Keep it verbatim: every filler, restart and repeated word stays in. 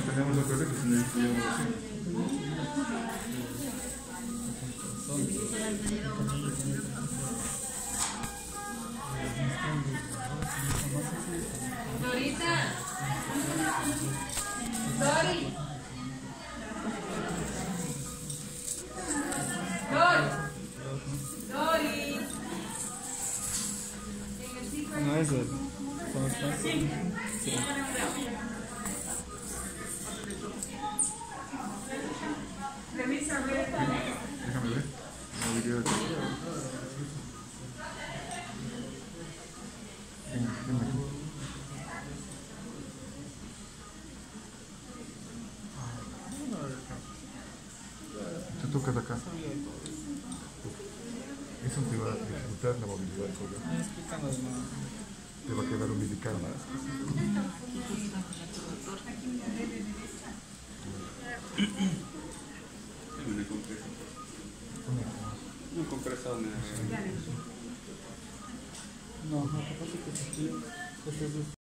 tenemos otra vez que necesitamos así. Dorita. Dori. Dori. Dori. No es él. ¿Cómo estás? Sí. Déjame ver. No video de Venga, venga aquí. Te tocas acá. Eso te va a dificultar la movilidad, joder. Te va a quedar umbilical. Un compresor. No, no, capaz que sí.